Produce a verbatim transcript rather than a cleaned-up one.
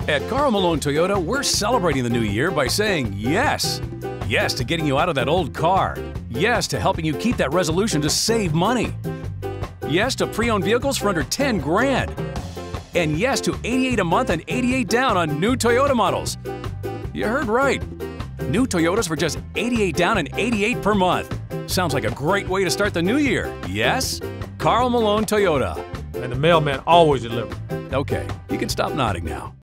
At Karl Malone Toyota, we're celebrating the new year by saying yes. Yes to getting you out of that old car. Yes to helping you keep that resolution to save money. Yes to pre-owned vehicles for under ten grand. And yes to eighty-eight a month and eighty-eight down on new Toyota models. You heard right. New Toyotas for just eighty-eight down and eighty-eight per month. Sounds like a great way to start the new year. Yes? Karl Malone Toyota. And the mailman always delivers. Okay, you can stop nodding now.